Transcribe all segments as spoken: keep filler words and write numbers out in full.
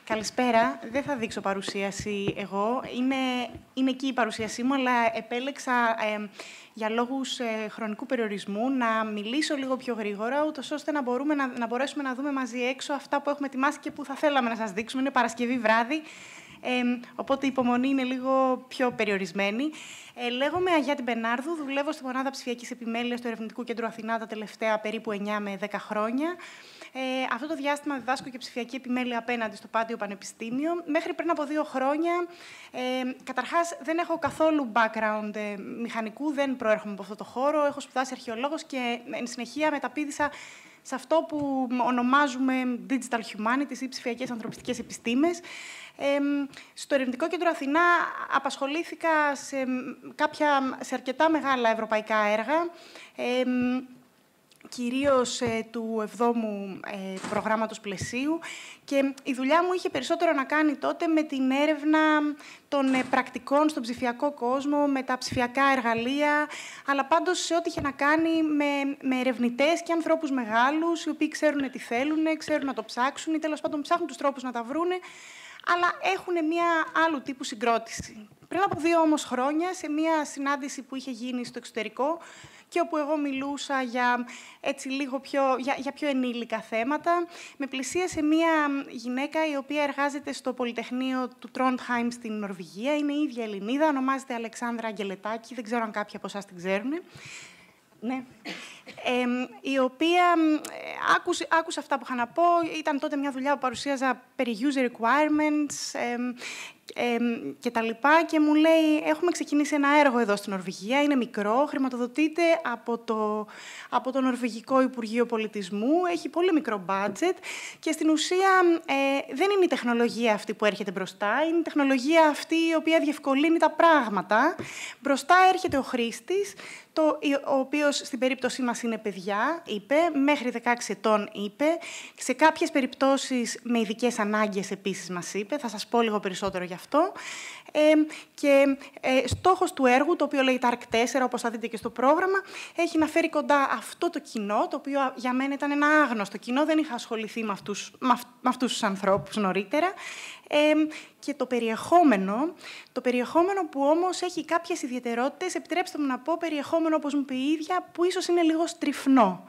Καλησπέρα. Δεν θα δείξω παρουσίαση εγώ. Είναι, είναι εκεί η παρουσίασή μου, αλλά επέλεξα ε, για λόγους ε, χρονικού περιορισμού να μιλήσω λίγο πιο γρήγορα, ούτως ώστε να, μπορούμε, να, να μπορέσουμε να δούμε μαζί έξω αυτά που έχουμε ετοιμάσει και που θα θέλαμε να σας δείξουμε. Είναι Παρασκευή βράδυ, ε, οπότε η υπομονή είναι λίγο πιο περιορισμένη. Ε, λέγομαι Αγιάτη Μπενάρδου, δουλεύω στη Μονάδα Ψηφιακής Επιμέλειας του Ερευνητικού Κέντρου Αθηνά τα τελευταία περίπου εννιά με δέκα χρόνια. Ε, αυτό το διάστημα διδάσκω και ψηφιακή επιμέλεια απέναντι στο Πάντιο Πανεπιστήμιο. Μέχρι πριν από δύο χρόνια, ε, καταρχάς, δεν έχω καθόλου background ε, μηχανικού, δεν προέρχομαι από αυτό το χώρο. Έχω σπουδάσει αρχαιολόγος και εν συνεχεία μεταπήδησα σε αυτό που ονομάζουμε digital humanities ή ψηφιακές ανθρωπιστικές επιστήμες. Ε, στο Ερευνητικό Κέντρο Αθηνά απασχολήθηκα σε, κάποια, σε αρκετά μεγάλα ευρωπαϊκά έργα, ε, κυρίως ε, του εβδόμου ε, προγράμματος πλαισίου, και η δουλειά μου είχε περισσότερο να κάνει τότε με την έρευνα των ε, πρακτικών στον ψηφιακό κόσμο, με τα ψηφιακά εργαλεία, αλλά πάντως σε ό,τι είχε να κάνει με, με ερευνητές και ανθρώπους μεγάλους, οι οποίοι ξέρουν τι θέλουν, ξέρουν να το ψάξουν ή τέλος πάντων ψάχνουν τους τρόπους να τα βρούνε, αλλά έχουν μία άλλου τύπου συγκρότηση. Πριν από δύο όμως χρόνια, σε μία συνάντηση που είχε γίνει στο εξωτερικό και όπου εγώ μιλούσα για, έτσι, λίγο πιο, για, για πιο ενήλικα θέματα, με πλησίασε μία γυναίκα η οποία εργάζεται στο Πολυτεχνείο του Τρόντχαϊμ στην Νορβηγία. Είναι η ίδια Ελληνίδα, ονομάζεται Αλεξάνδρα Αγγελετάκη, δεν ξέρω αν κάποιοι από εσάς την ξέρουν. Ναι. Ε, η οποία ε, άκουσε, άκουσε αυτά που είχα να πω. Ήταν τότε μια δουλειά που παρουσίαζα περί user requirements ε, ε, και τα λοιπά, και μου λέει, έχουμε ξεκινήσει ένα έργο εδώ στην Νορβηγία, είναι μικρό, χρηματοδοτείται από το, από το Νορβηγικό Υπουργείο Πολιτισμού, έχει πολύ μικρό budget και στην ουσία ε, δεν είναι η τεχνολογία αυτή που έρχεται μπροστά, είναι η τεχνολογία αυτή η οποία διευκολύνει τα πράγματα. Μπροστά έρχεται ο χρήστης, το, ο οποίος στην περίπτωσή μας είναι παιδιά, είπε, μέχρι δεκαέξι ετών, είπε. Σε κάποιες περιπτώσεις με ειδικές ανάγκες επίσης μας είπε, θα σας πω λίγο περισσότερο γι' αυτό. Ε, και ε, στόχος του έργου, το οποίο λέγεται αρκ τέσσερα, όπως θα δείτε και στο πρόγραμμα, έχει να φέρει κοντά αυτό το κοινό, το οποίο για μένα ήταν ένα άγνωστο κοινό, δεν είχα ασχοληθεί με αυτούς, με αυ, με αυτούς τους ανθρώπους νωρίτερα. Ε, και το περιεχόμενο, το περιεχόμενο που όμως έχει κάποιες ιδιαιτερότητες, επιτρέψτε μου να πω περιεχόμενο, όπως μου είπε η ίδια, που ίσως είναι λίγο στριφνό.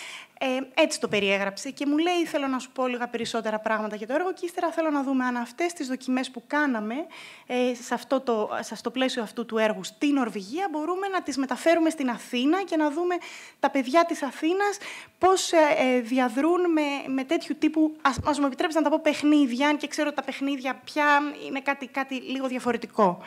Ε, έτσι το περιέγραψε και μου λέει, θέλω να σου πω λίγα περισσότερα πράγματα για το έργο και ύστερα θέλω να δούμε αν αυτές τις δοκιμές που κάναμε ε, σε, αυτό το, σε αυτό το πλαίσιο αυτού του έργου στην Νορβηγία μπορούμε να τις μεταφέρουμε στην Αθήνα και να δούμε τα παιδιά της Αθήνας πώς ε, διαδρούν με, με τέτοιου τύπου, ας, ας μου επιτρέψετε να τα πω παιχνίδια, αν και ξέρω ότι τα παιχνίδια πια είναι κάτι, κάτι λίγο διαφορετικό.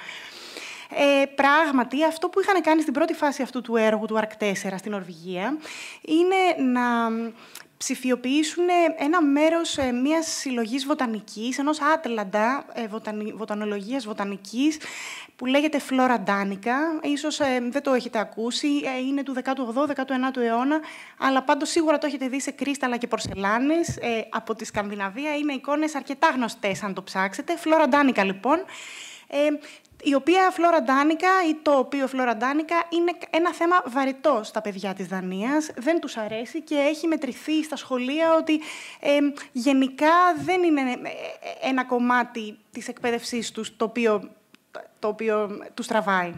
Ε, πράγματι, αυτό που είχαν κάνει στην πρώτη φάση αυτού του έργου, του αρκ τέσσερα, στην Νορβηγία, είναι να ψηφιοποιήσουν ένα μέρος ε, μιας συλλογής βοτανικής, ενός άτλαντα ε, βοτανι, βοτανολογίας βοτανικής, που λέγεται Flora Danica. Ίσως ε, δεν το έχετε ακούσει, ε, είναι του δέκατου όγδοου δέκατου ενάτου αιώνα, αλλά πάντως σίγουρα το έχετε δει σε κρίσταλα και πορσελάνες ε, από τη Σκανδιναβία. Είναι εικόνες αρκετά γνωστές, αν το ψάξετε. Flora Danica, λοιπόν. Ε, η οποία Flora Danica ή το οποίο Flora Danica είναι ένα θέμα βαρετό στα παιδιά της Δανίας, δεν τους αρέσει και έχει μετρηθεί στα σχολεία ότι ε, γενικά δεν είναι ένα κομμάτι της εκπαίδευσής τους το οποίο, το οποίο τους τραβάει.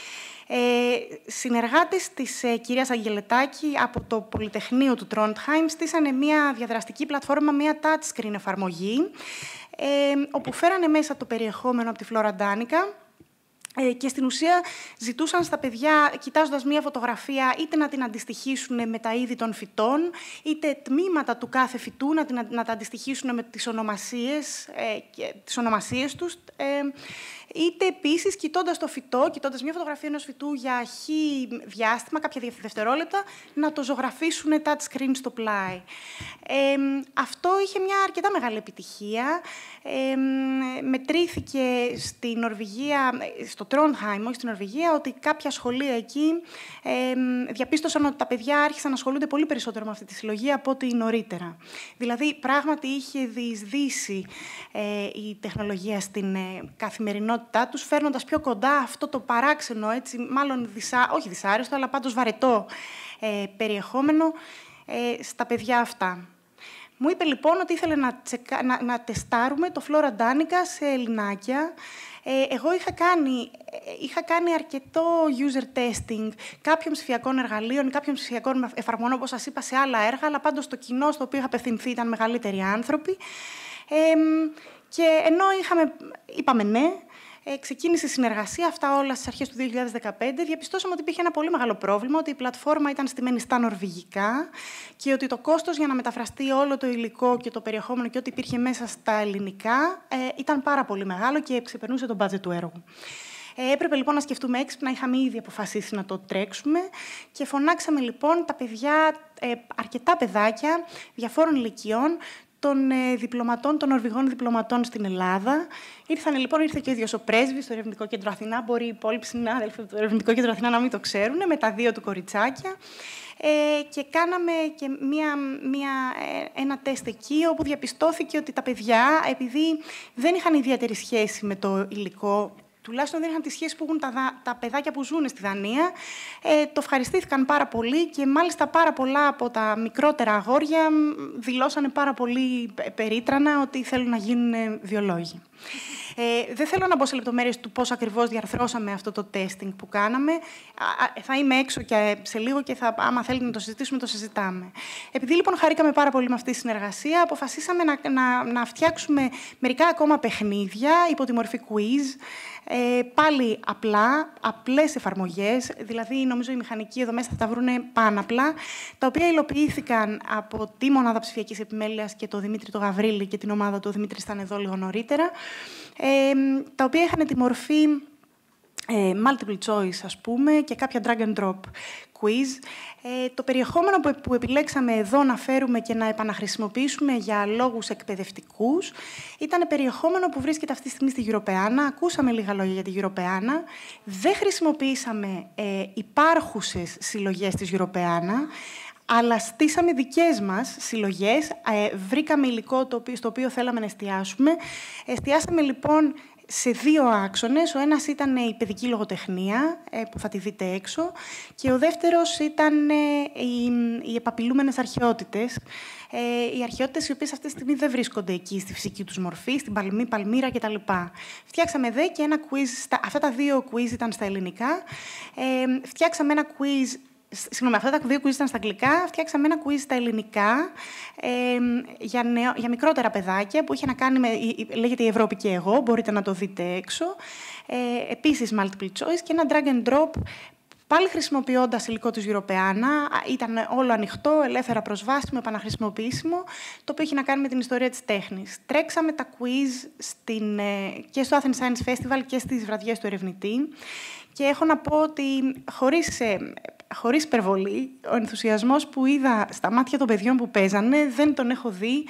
Ε, συνεργάτες της ε, κυρίας Αγγελετάκη από το Πολυτεχνείο του Τρόντχαϊμ στήσανε μια διαδραστική πλατφόρμα, μια touchscreen εφαρμογή, ε, όπου φέρανε μέσα το περιεχόμενο από τη Flora Danica και στην ουσία ζητούσαν στα παιδιά, κοιτάζοντας μία φωτογραφία, είτε να την αντιστοιχίσουν με τα είδη των φυτών, είτε τμήματα του κάθε φυτού να, την, να τα αντιστοιχίσουν με τις ονομασίες, ε, και, τις ονομασίες τους, ε, είτε επίσης, κοιτώντας το φυτό, κοιτώντας μία φωτογραφία ενός φυτού για χι διάστημα, κάποια δευτερόλεπτα, να το ζωγραφίσουν touchscreen στο πλάι. Ε, αυτό είχε μια αρκετά μεγάλη επιτυχία. Ε, μετρήθηκε στη Νορβηγία, στο Τρόντχαϊμ, όχι στην Νορβηγία, ότι κάποια σχολεία εκεί ε, διαπίστωσαν ότι τα παιδιά άρχισαν να ασχολούνται πολύ περισσότερο με αυτή τη συλλογή από ό,τι νωρίτερα. Δηλαδή, πράγματι είχε διεισδύσει ε, η τεχνολογία στην ε, καθημερινότητά τους, φέρνοντας πιο κοντά αυτό το παράξενο, έτσι, μάλλον δυσά, όχι δυσάρεστο, αλλά πάντως βαρετό ε, περιεχόμενο ε, στα παιδιά αυτά. Μου είπε λοιπόν ότι ήθελε να, τσεκα... να, να τεστάρουμε το Flora Danica σε ελληνάκια. Ε, εγώ είχα κάνει, είχα κάνει αρκετό user testing κάποιων ψηφιακών εργαλείων, κάποιων ψηφιακών εφαρμογών, όπως σας είπα, σε άλλα έργα, αλλά πάντως το κοινό στο οποίο είχα απευθυνθεί ήταν μεγαλύτεροι άνθρωποι. Ε, και ενώ είχαμε, είπαμε ναι, ε, ξεκίνησε η συνεργασία, αυτά όλα στις αρχές του δύο χιλιάδες δεκαπέντε, διαπιστώσαμε ότι υπήρχε ένα πολύ μεγάλο πρόβλημα, ότι η πλατφόρμα ήταν στημένη στα νορβηγικά και ότι το κόστος για να μεταφραστεί όλο το υλικό και το περιεχόμενο και ό,τι υπήρχε μέσα στα ελληνικά ε, ήταν πάρα πολύ μεγάλο και ξεπερνούσε τον budget του έργου. Ε, έπρεπε λοιπόν να σκεφτούμε έξυπνα, είχαμε ήδη αποφασίσει να το τρέξουμε και φωνάξαμε λοιπόν τα παιδιά, ε, αρκετά παιδάκια διαφόρων ηλικιών, των ε, διπλωματών, των Νορβηγών διπλωματών στην Ελλάδα. Ήρθαν λοιπόν, ήρθε και ο ίδιος ο πρέσβης στο Ερευνητικό Κέντρο Αθηνά. Μπορεί οι υπόλοιποι συνάδελφοι του Ερευνητικό Κέντρο Αθηνά να μην το ξέρουν, με τα δύο του κοριτσάκια. Ε, και κάναμε και μία, μία, ε, ένα τεστ εκεί, όπου διαπιστώθηκε ότι τα παιδιά, επειδή δεν είχαν ιδιαίτερη σχέση με το υλικό, τουλάχιστον δεν είχαν τη σχέση που έχουν τα, τα παιδάκια που ζουν στη Δανία, ε, το ευχαριστήθηκαν πάρα πολύ και μάλιστα πάρα πολλά από τα μικρότερα αγόρια δηλώσανε πάρα πολύ περίτρανα ότι θέλουν να γίνουν βιολόγοι. Ε, δεν θέλω να μπω σε λεπτομέρειες του πώς ακριβώς διαρθρώσαμε αυτό το testing που κάναμε. Α, θα είμαι έξω και σε λίγο και θα, άμα θέλετε να το συζητήσουμε, το συζητάμε. Επειδή λοιπόν χαρήκαμε πάρα πολύ με αυτή τη συνεργασία, αποφασίσαμε να, να, να φτιάξουμε μερικά ακόμα παιχνίδια υπό τη μορφή quiz. Ε, πάλι απλά, απλές εφαρμογές, δηλαδή νομίζω οι μηχανικοί εδώ μέσα θα τα βρούνε πάναπλα, τα οποία υλοποιήθηκαν από τη Μονάδα Ψηφιακής Επιμέλειας και το Δημήτρη το Γαβρίλη και την ομάδα του. Ο Δημήτρης ήταν εδώ λίγο νωρίτερα, ε, τα οποία είχαν τη μορφή ε, multiple choice, ας πούμε, και κάποια drag and drop quiz. Ε, το περιεχόμενο που, που επιλέξαμε εδώ να φέρουμε και να επαναχρησιμοποιήσουμε για λόγους εκπαιδευτικούς ήταν περιεχόμενο που βρίσκεται αυτή τη στιγμή στη Europeana. Ακούσαμε λίγα λόγια για τη Europeana. Δεν χρησιμοποιήσαμε ε, υπάρχουσες συλλογές της Europeana, αλλά στήσαμε δικές μας συλλογές. Ε, βρήκαμε υλικό το οποίο, στο οποίο θέλαμε να εστιάσουμε. Εστιάσαμε λοιπόν σε δύο άξονες. Ο ένας ήταν η παιδική λογοτεχνία, που θα τη δείτε έξω, και ο δεύτερος ήταν οι, οι επαπειλούμενες αρχαιότητες. Ε, οι αρχαιότητες οι οποίες αυτή τη στιγμή δεν βρίσκονται εκεί στη φυσική τους μορφή, στην Παλμή, Παλμύρα κτλ. Φτιάξαμε δε και ένα quiz, στα, αυτά τα δύο quiz ήταν στα ελληνικά. Ε, φτιάξαμε ένα quiz Συγγνώμη, αυτά τα δύο quiz ήταν στα αγγλικά. Φτιάξαμε ένα quiz στα ελληνικά ε, για, νεο, για μικρότερα παιδάκια που είχε να κάνει με. Λέγεται «Η Ευρώπη και εγώ». Μπορείτε να το δείτε έξω. Ε, επίσης, multiple choice και ένα drag and drop. Πάλι χρησιμοποιώντας υλικό της Europeana, ήταν όλο ανοιχτό, ελεύθερα προσβάσιμο, επαναχρησιμοποιήσιμο, το οποίο έχει να κάνει με την ιστορία της τέχνης. Τρέξαμε τα quiz στην, και στο Athens Science Festival και στις βραδιές του ερευνητή. Και έχω να πω ότι, χωρίς, χωρίς υπερβολή, ο ενθουσιασμός που είδα στα μάτια των παιδιών που παίζανε, δεν τον έχω δει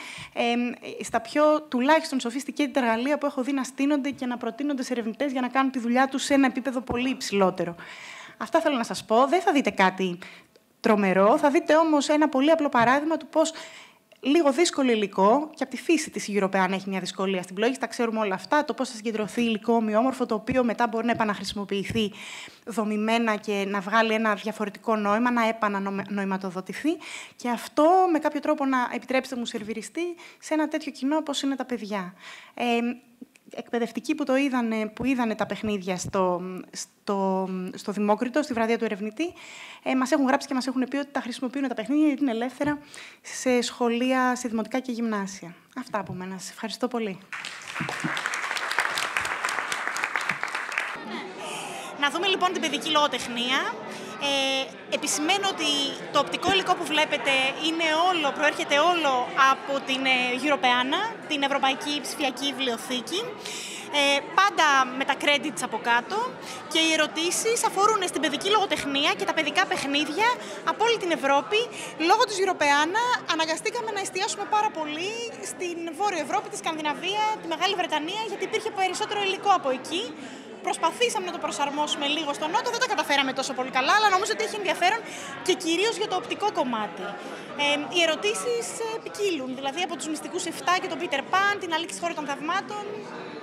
ε, στα πιο τουλάχιστον sophisticated εργαλεία που έχω δει να στείνονται και να προτείνονται σε ερευνητές για να κάνουν τη δουλειά τους σε ένα επίπεδο πολύ υψηλότερο. Αυτά θέλω να σας πω. Δεν θα δείτε κάτι τρομερό, θα δείτε όμως ένα πολύ απλό παράδειγμα του πώς λίγο δύσκολο υλικό, και από τη φύση της η Europeana έχει μια δυσκολία στην πλοήγηση, τα ξέρουμε όλα αυτά, το πώς θα συγκεντρωθεί υλικό ομοιόμορφο, το οποίο μετά μπορεί να επαναχρησιμοποιηθεί δομημένα και να βγάλει ένα διαφορετικό νόημα, να επανανοηματοδοτηθεί, και αυτό με κάποιο τρόπο να, επιτρέψτε μου, σερβιριστεί σε ένα τέτοιο κοινό όπως είναι τα παιδιά. Ε, εκπαιδευτικοί που, το είδανε, που είδανε τα παιχνίδια στο, στο, στο Δημόκριτο, στη βραδιά του ερευνητή, ε, μας έχουν γράψει και μας έχουν πει ότι τα χρησιμοποιούν τα παιχνίδια γιατί είναι ελεύθερα σε σχολεία, σε δημοτικά και γυμνάσια. Αυτά από μένα. Σας ευχαριστώ πολύ. Να δούμε λοιπόν την παιδική λογοτεχνία. Ε, επισημαίνω ότι το οπτικό υλικό που βλέπετε είναι όλο, προέρχεται όλο από την Europeana, την Ευρωπαϊκή Ψηφιακή Βιβλιοθήκη. Ε, πάντα με τα credits από κάτω, και οι ερωτήσεις αφορούν στην παιδική λογοτεχνία και τα παιδικά παιχνίδια από όλη την Ευρώπη. Λόγω της Europeana αναγκαστήκαμε να εστιάσουμε πάρα πολύ στην Βόρεια Ευρώπη, τη Σκανδιναβία, τη Μεγάλη Βρετανία, γιατί υπήρχε περισσότερο υλικό από εκεί. Προσπαθήσαμε να το προσαρμόσουμε λίγο στο Νότο, δεν τα καταφέραμε τόσο πολύ καλά, αλλά νομίζω ότι έχει ενδιαφέρον και κυρίως για το οπτικό κομμάτι. Ε, οι ερωτήσεις ποικίλουν, δηλαδή από τους μυστικούς εφτά και τον Peter Pan, την Αλήξη στη Χώρα των Θαυμάτων.